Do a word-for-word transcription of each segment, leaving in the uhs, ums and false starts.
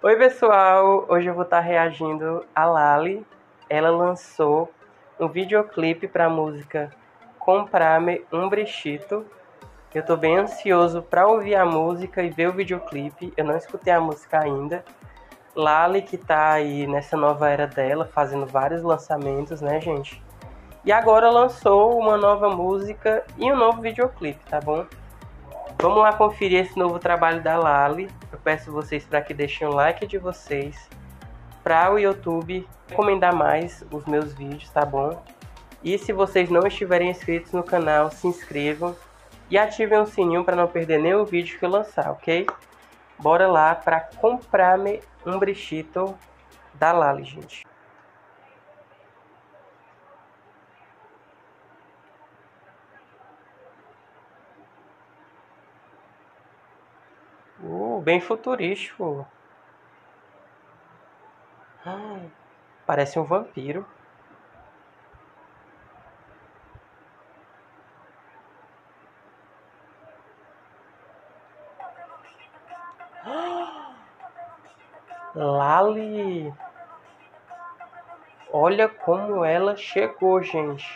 Oi pessoal, hoje eu vou estar reagindo a Lali. Ela lançou um videoclipe para a música Comprame um Brechito. Eu tô bem ansioso para ouvir a música e ver o videoclipe. Eu não escutei a música ainda. Lali, que tá aí nessa nova era dela, fazendo vários lançamentos, né, gente? E agora lançou uma nova música e um novo videoclipe, tá bom? Vamos lá conferir esse novo trabalho da Lali. Eu peço vocês para que deixem o like de vocês, para o YouTube recomendar mais os meus vídeos, tá bom? E se vocês não estiverem inscritos no canal, se inscrevam e ativem o sininho para não perder nenhum vídeo que eu lançar, ok? Bora lá para Comprame um Brechito da Lali, gente. Uh, bem futurístico. Ah, parece um vampiro. Lali, olha como ela chegou, gente.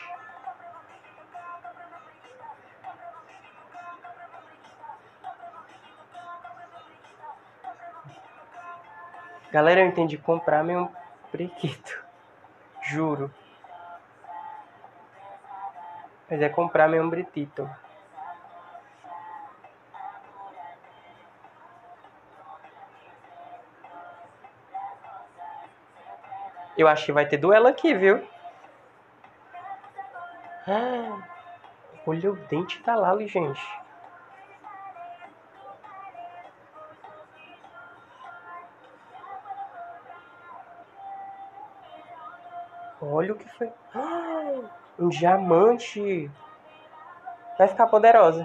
Galera, eu entendi comprar meu prequito, juro. Mas é comprar meu bretito. Eu acho que vai ter duelo aqui, viu? Ah, olha o dente da Lali, gente. Olha o que foi. Ah, um diamante. Vai ficar poderosa.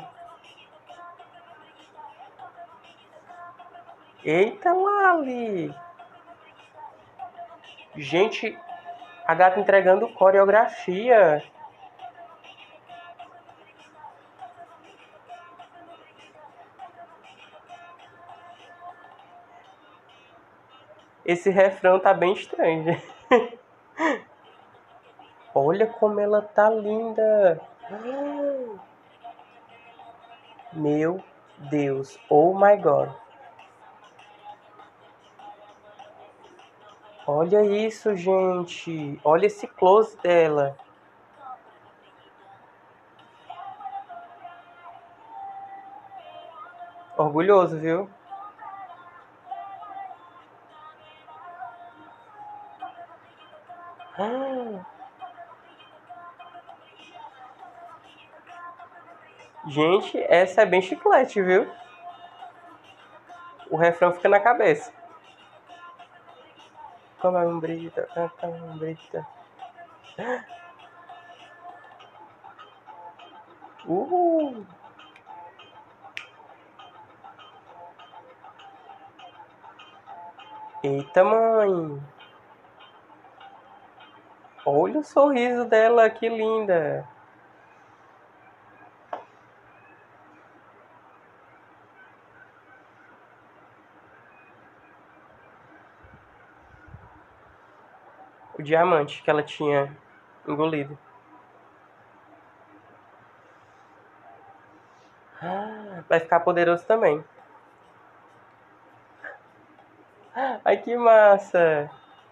Eita, Lali. Gente, a gata entregando coreografia. Esse refrão tá bem estranho. Olha como ela tá linda. Meu Deus. Oh my God. Olha isso, gente. Olha esse close dela. Orgulhoso, viu? Ah. Gente, essa é bem chiclete, viu? O refrão fica na cabeça. Como é um brita, canta um brita. Uhul. Eita, mãe. Olha o sorriso dela, que linda. O diamante que ela tinha engolido. Ah, vai ficar poderoso também. Ai, que massa.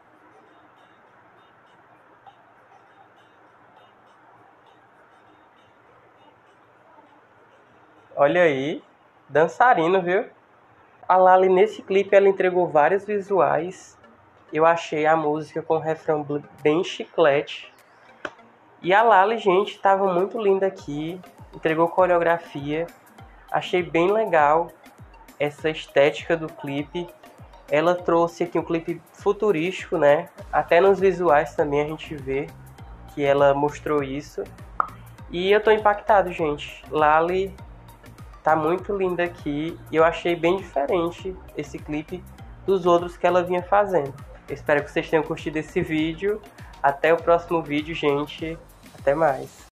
Olha aí, dançarino, viu? A Lali, nesse clipe, ela entregou vários visuais. Eu achei a música com o refrão bem chiclete. E a Lali, gente, estava muito linda aqui. Entregou coreografia. Achei bem legal essa estética do clipe. Ela trouxe aqui um clipe futurístico, né? Até nos visuais também a gente vê que ela mostrou isso. E eu tô impactado, gente. Lali tá muito linda aqui. E eu achei bem diferente esse clipe dos outros que ela vinha fazendo. Eu espero que vocês tenham curtido esse vídeo. Até o próximo vídeo, gente. Até mais.